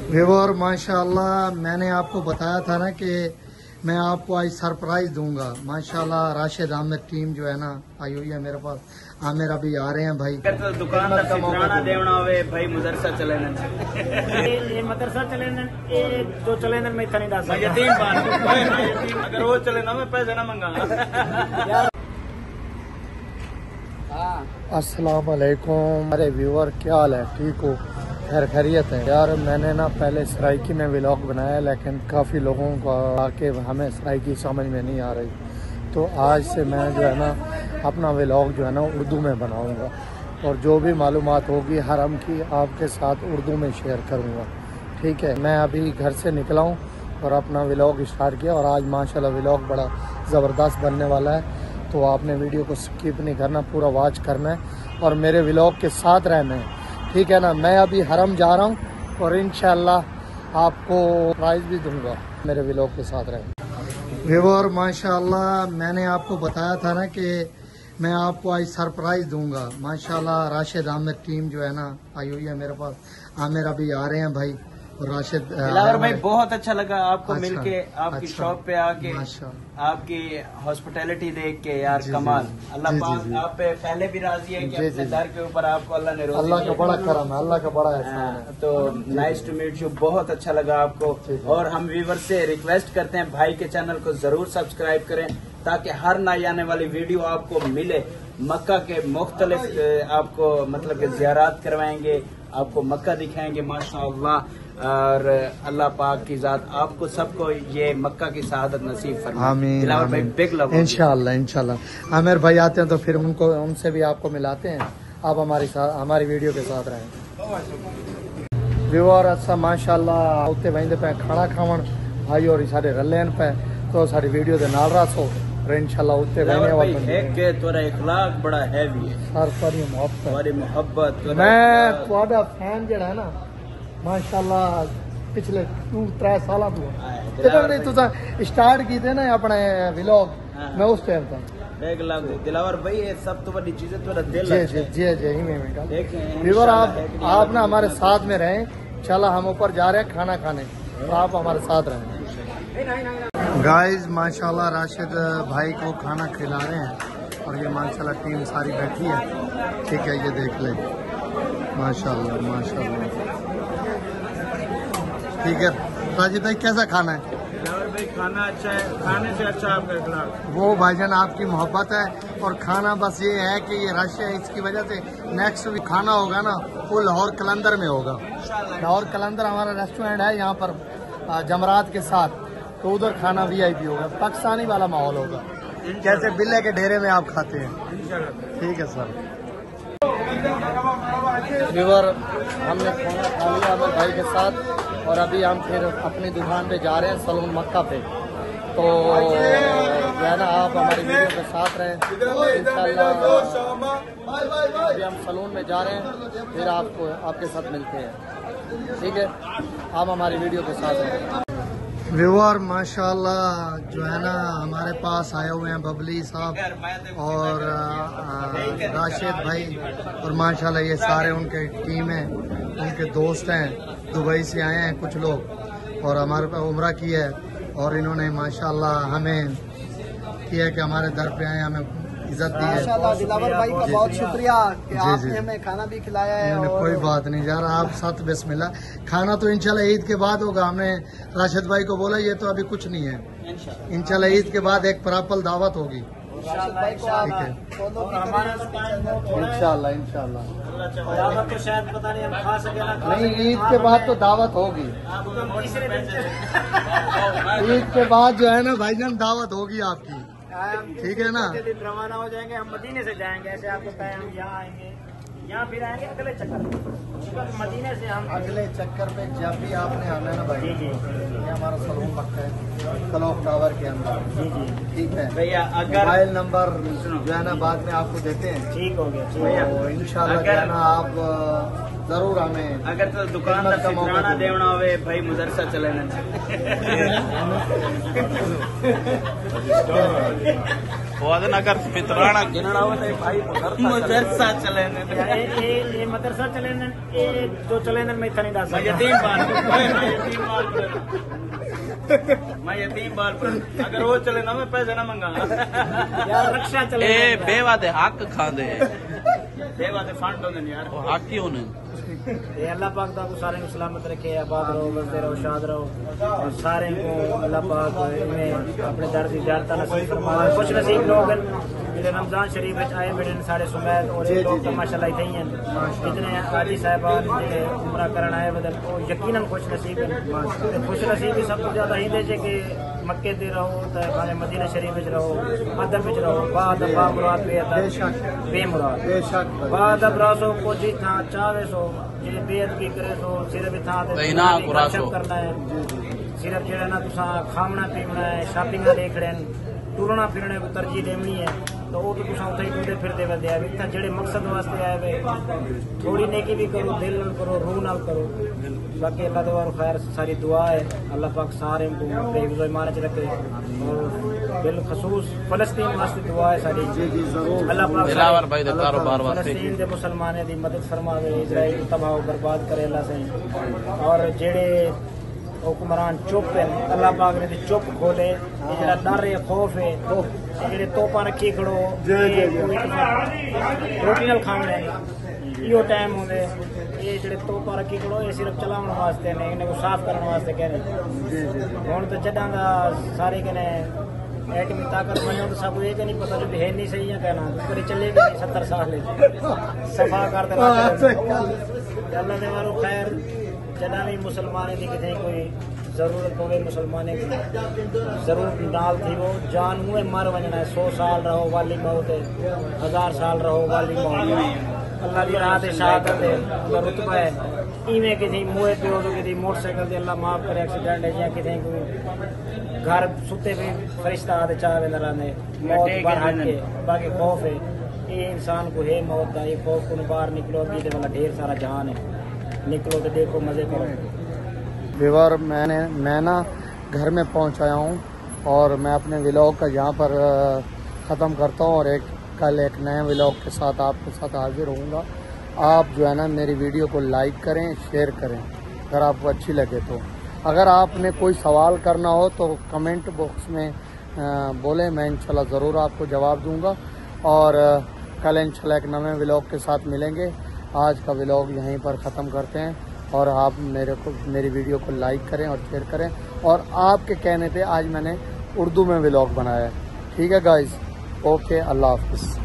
Viewer माशाल्लाह, मैंने आपको बताया था ना कि मैं आपको आज सरप्राइज दूंगा। माशाल्लाह राशिद आमिर टीम जो है ना आई हुई है मेरे पास। आमिर अभी आ रहे हैं भाई। दुकानदार का मौका देना होवे भाई मदरसा चले ये मदरसा चले जो चले मैं इतना नहीं डाल यतीम अगर वो चले ना मैं पैसे ना मंगा। अस्सलाम वालेकुम। अरे व्यूअर क्या हाल है, ठीक हो? खैर खैरियत है यार। मैंने ना पहले सराइकी में व्लॉग बनाया, लेकिन काफ़ी लोगों को आके हमें सराइकी समझ में नहीं आ रही, तो आज से मैं जो है ना अपना व्लॉग जो है ना उर्दू में बनाऊंगा और जो भी मालूमात होगी हरम की आपके साथ उर्दू में शेयर करूंगा। ठीक है, मैं अभी घर से निकला हूँ और अपना व्लॉग स्टार्ट किया और आज माशाल्लाह व्लॉग बड़ा ज़बरदस्त बनने वाला है। तो आपने वीडियो को स्किप नहीं करना, पूरा वॉच करना है और मेरे व्लॉग के साथ रहना है, ठीक है ना। मैं अभी हरम जा रहा हूँ और इंशाल्लाह आपको प्राइज़ भी दूंगा, मेरे व्लॉग के साथ रहें। व्यूअर माशाल्लाह, मैंने आपको बताया था ना कि मैं आपको आज सरप्राइज़ दूंगा। माशाल्लाह राशिद आमिर टीम जो है ना आई हुई है मेरे पास। आमिर अभी आ रहे हैं भाई और राशिद दिलावर भाई बहुत अच्छा लगा आपको अच्छा, मिलके, आपकी शॉप पे आके, आपकी हॉस्पिटैलिटी देख के यार कमाल। अल्लाह पाक आप पे पहले भी राजी है कि अपने दर के ऊपर आपको अल्लाह ने रोज़ी, अल्लाह का बड़ा करम है, अल्लाह का बड़ा एहसान है। तो नाइस टू मीट यू, बहुत अच्छा लगा आपको। और हम व्यूवर से रिक्वेस्ट करते हैं भाई के चैनल को जरूर सब्सक्राइब करें ताकि हर नई आने वाली वीडियो आपको मिले। मक्का के मुख्तलिफ आपको मतलब के ज़ियारत करवाएंगे, आपको मक्का दिखाएंगे माशाअल्लाह। और अल्लाह पाक की जात आपको सबको ये मक्का की शहादत नसीब फरमाए। आमीन भाई बिग लव इंशाल्लाह इंशाल्लाह। आमिर भाई आते हैं तो फिर उनसे भी आपको मिलाते हैं। आप हमारी वीडियो के साथ रहें। व्यूअर अच्छा माशाल्लाह उत्ते वहीं पे खाना खावन भाई और सारे रलेन पे तो सारी वीडियो के नाल रसो और इंशाल्लाह उत्ते वहीं के तोरा इखलाक बड़ा हैवी है सर, सारी मोहब्बत मैं तुम्हारा फैन जड़ा है ना माशाल्लाह पिछले 2-3 साल तो स्टार्ट किए ना अपने व्लॉग मैं उस टाइम था। दिलावर भाई ये सब तो बड़ी चीजें तो दिल व्यूअर आप ना हमारे साथ में रहें। चला हम ऊपर जा रहे हैं खाना खाने, तो आप हमारे साथ रहें। गाइस माशाल्लाह राशिद भाई को खाना खिला रहे हैं और ये माशाल्लाह टीम सारी बैठी है। ठीक है, ये देख ले माशाल्लाह माशाल्लाह। ठीक है राशिद भाई, कैसा खाना है? भाई खाना अच्छा है, खाने से अच्छा आपका इखलाक। वो भाईजान आपकी मोहब्बत है और खाना बस ये है कि ये रश है, इसकी वजह से नेक्स्ट भी खाना होगा ना वो लाहौर कलंदर में होगा। लाहौर कलंदर हमारा रेस्टोरेंट है यहाँ पर जमरात के साथ, तो उधर खाना VIP होगा, पाकिस्तानी वाला माहौल होगा, जैसे बिल्ले के डेरे में आप खाते हैं। ठीक है सर। व्यूअर हमने खाना खा लिया अपने भाई के साथ और अभी हम फिर अपनी दुकान पे जा रहे हैं सलून मक्का पे। तो जो है ना आप हमारी वीडियो के साथ रहें इंशाल्लाह। अभी हम सलून में जा रहे हैं, फिर आपके साथ मिलते हैं। ठीक है, आप हमारी वीडियो के साथ रहें। व्यूअर माशाल्लाह जो है ना हमारे पास आए हुए हैं बबली साहब और राशिद भाई और माशाल्लाह ये सारे उनके टीम है, उनके दोस्त हैं, दुबई से आए हैं कुछ लोग और हमारे पे उम्रा की है और इन्होंने माशाल्लाह हमें किया कि हमारे दर पे आए, हमें इज्जत दी है। माशाल्लाह दिलावर भाई का बहुत शुक्रिया कि आपने हमें खाना भी खिलाया है। और कोई बात नहीं यार, आप साथ बिस्मिल्लाह। खाना तो इंशाल्लाह ईद के बाद होगा। हमने राशिद भाई को बोला ये तो अभी कुछ नहीं है, इंशाल्लाह ईद के बाद एक प्रॉपर दावत होगी। ठीक है इंशाल्लाह इंशाल्लाह। तो शायद पता नहीं हम खा सके ना, नहीं ईद के बाद तो दावत होगी। ईद के बाद जो है ना भाईजान दावत होगी आपकी। ठीक है ना, दिन रवाना हो जाएंगे, हम मदीने से जाएंगे। ऐसे आपको बताया हम यहाँ आएंगे, यहाँ फिर आएंगे अगले चक्कर मदीने से हम अगले चक्कर पे जब भी आपने आना है ना भाई। जी ये हमारा सलून मक्का है क्लॉक टावर के अंदर। जी ठीक है भैया, अगर मोबाइल नंबर जो है ना बाद में आपको देते हैं। ठीक हो गया भैया इंशाल्लाह जो है ना आप जरूर हमें अगर तो दुकानदार का मौका देना होवे भाई मदरसा चले ना वो अगर फितराना गिनना हो तो भाई मदरसा चले ये मदरसा चले ये जो चले मैं इतना नहीं दस मैं यतीम बाल पर अगर वो चले ना मैं पैसे ना मंगा यार रक्षा चले ए बेवा दे हक खांदे देवा दे फंड होने यार वो हक ही होने ये अल्लाह पाक दा को सारे को सलामत रखे, आबाद रहो, बसते रहो, शाद रहो और सारे को अल्लाह पाक इन्हें अपने दर की ज़ियारत नसीब फरमाए। खुश नसीब लोग जो रमजान शरीफ में आए बैठे सारे सुमैद और ये लोग माशाल्लाह इतने ही हैं जितने हाजी साहबान जो उम्रा करना आए बदल वो यकीनन खुश नसीब है। खुश नसीब सब तो ज़्यादा ही दे कि मक्के दे रहो तो मदीना शरीफ में रहो, अदब में रहो, बाद मुराद बेमुराद बाद रासो को जी था चावे सो जे बेअदबी करे तो सिर्फ था करना है, सिर्फ जो ना तुसा खामना पीवना है, शॉपिंग देखने टुरना फिरने को तरजीह देनी है तो वो तो तुसा उथे ही टुरते फिरते वधे आ इतना जेड़े मकसद वास्ते आए वे थोड़ी नेकी भी करो, दिल नाल करो, रूह नाल करो। बाकी अल्लाह दवा खैर सारी दुआ है अल्लाह पाक सारे को बेगुज़र ईमान च रखे और बिल खसूस फलस्तीन वास्ते दुआ है सारी अल्लाह पाक फलस्तीन के मुसलमानों की मदद फरमावे, इजराइल को तबाह बर्बाद करे अल्लाह से। और जेड़े हुक्मरान चुप है अल्लाह पाक ने चुप खोले, जेड़ा डर है खौफ है जेड़े तोपा रखी खड़ो रोटी नाल खाने इो टाइम होंगे ये जेड़े तोपा रखी खड़ो ये सिर्फ चलाने वास्ते ने इन्हें को साफ करने वास्ते कहने हुण तो जदा दा सारे कहने एटमी ताकत बनो तो सब ये नहीं पता जो है नहीं सही है कहना करी चलेगी नहीं 70 साल सफा कर देना अल्लाह दे वारो खैर जदा भी मुसलमान की कितने कोई जरूरत हो मुसलमान की जरूरत नाल थी वो जान मुँह मर वजना है 100 साल रहो वाली मौत है, 1000 साल रहो वाली मौत अल्लाह की राह शहादत है रुतबा है इवें किसी मुँह पे हो तो किसी मोटरसाइकिल से अल्लाह माफ करे एक्सीडेंट है या किसी को घर सुते भी फरिश्ता आते चाहे न रहने मौत बाहर के बाकी खौफ है ये इंसान को है मौत का, ये खौफ को बाहर निकलो अभी वाला ढेर सारा जहान है, निकलो तो देखो मजे करो। व्यूअर मैं ना घर में पहुंच आया हूं और मैं अपने व्लॉग का यहाँ पर ख़त्म करता हूं और कल एक नए व्लॉग के साथ आपके साथ हाजिर होऊंगा। आप जो है ना मेरी वीडियो को लाइक करें, शेयर करें अगर आपको अच्छी लगे तो। अगर आपने कोई सवाल करना हो तो कमेंट बॉक्स में बोलें, मैं इंशाल्लाह ज़रूर आपको जवाब दूँगा और कल इंशाल्लाह एक नए व्लॉग के साथ मिलेंगे। आज का व्लॉग यहीं पर ख़त्म करते हैं और आप मेरी वीडियो को लाइक करें और शेयर करें और आपके कहने पे आज मैंने उर्दू में व्लॉग बनाया है। ठीक है गाइस, ओके, अल्लाह हाफ़िज़।